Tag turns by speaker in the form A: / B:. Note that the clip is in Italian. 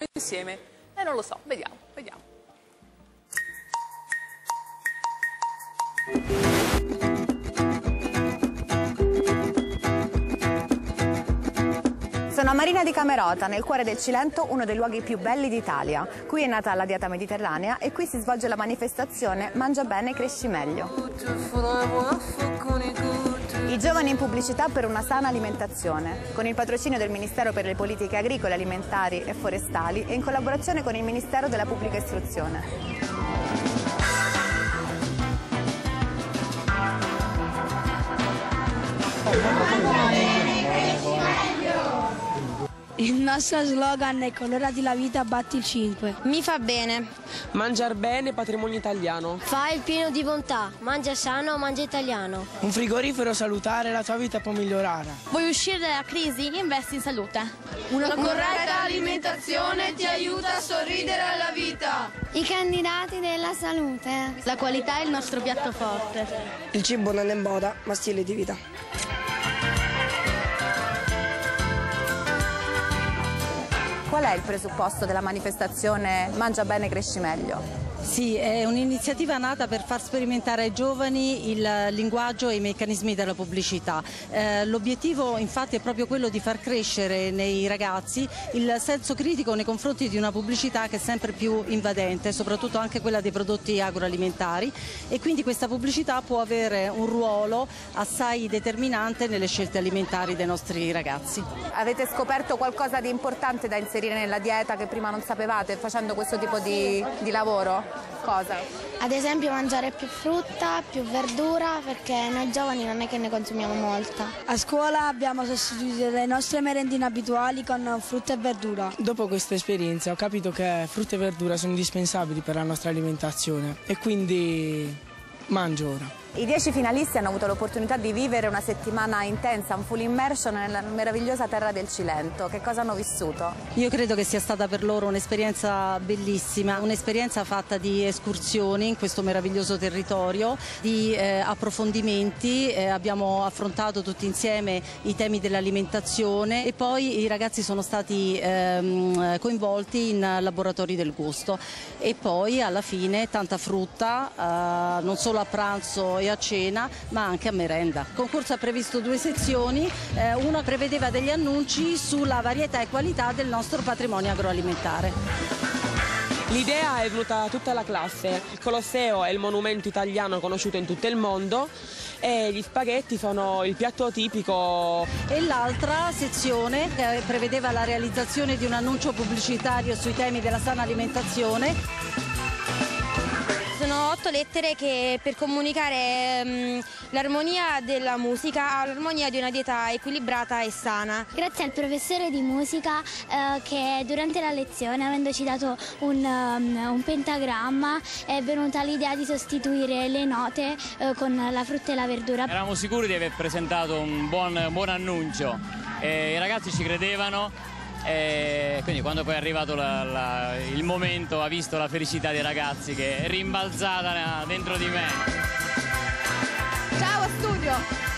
A: insieme? Non lo so, vediamo, vediamo.
B: Sono a Marina di Camerota, nel cuore del Cilento, uno dei luoghi più belli d'Italia. Qui è nata la dieta mediterranea e qui si svolge la manifestazione Mangia bene, cresci meglio. I giovani in pubblicità per una sana alimentazione, con il patrocinio del Ministero per le Politiche Agricole, Alimentari e Forestali e in collaborazione con il Ministero della Pubblica Istruzione.
C: Il nostro slogan è colorati la vita, batti il 5.
D: Mi fa bene.
E: Mangiar bene, patrimonio italiano.
D: Fai il pieno di bontà. Mangia sano, mangia italiano.
F: Un frigorifero salutare, la tua vita può migliorare.
G: Vuoi uscire dalla crisi? Investi in salute.
H: Una corretta alimentazione ti aiuta a sorridere alla vita.
I: I candidati della salute.
G: La qualità è il nostro piatto forte.
J: Il cibo non è moda, ma stile di vita.
B: Qual è il presupposto della manifestazione Mangia bene, cresci meglio?
K: Sì, è un'iniziativa nata per far sperimentare ai giovani il linguaggio e i meccanismi della pubblicità. L'obiettivo infatti è proprio quello di far crescere nei ragazzi il senso critico nei confronti di una pubblicità che è sempre più invadente, soprattutto anche quella dei prodotti agroalimentari, e quindi questa pubblicità può avere un ruolo assai determinante nelle scelte alimentari dei nostri ragazzi.
B: Avete scoperto qualcosa di importante da inserire nella dieta che prima non sapevate facendo questo tipo di lavoro? Cosa?
I: Ad esempio mangiare più frutta, più verdura, perché noi giovani non è che ne consumiamo molta.
C: A scuola abbiamo sostituito le nostre merendine abituali con frutta e verdura.
F: Dopo questa esperienza ho capito che frutta e verdura sono indispensabili per la nostra alimentazione e quindi mangio ora.
B: I 10 finalisti hanno avuto l'opportunità di vivere una settimana intensa, un full immersion nella meravigliosa terra del Cilento. Che cosa hanno vissuto?
K: Io credo che sia stata per loro un'esperienza bellissima, un'esperienza fatta di escursioni in questo meraviglioso territorio, di approfondimenti, abbiamo affrontato tutti insieme i temi dell'alimentazione e poi i ragazzi sono stati coinvolti in laboratori del gusto e poi alla fine tanta frutta, non solo a pranzo e a cena ma anche a merenda. Il concorso ha previsto 2 sezioni, una prevedeva degli annunci sulla varietà e qualità del nostro patrimonio agroalimentare.
E: L'idea è venuta da tutta la classe. Il Colosseo è il monumento italiano conosciuto in tutto il mondo e gli spaghetti sono il piatto tipico.
K: E l'altra sezione prevedeva la realizzazione di un annuncio pubblicitario sui temi della sana alimentazione.
D: Sono 8 lettere che per comunicare l'armonia della musica all'armonia di una dieta equilibrata e sana.
I: Grazie al professore di musica che durante la lezione, avendoci dato un pentagramma, è venuta l'idea di sostituire le note con la frutta e la verdura.
L: Eravamo sicuri di aver presentato un buon annuncio e i ragazzi ci credevano. E quindi quando poi è arrivato il momento ha visto la felicità dei ragazzi che è rimbalzata dentro di me.
H: Ciao studio!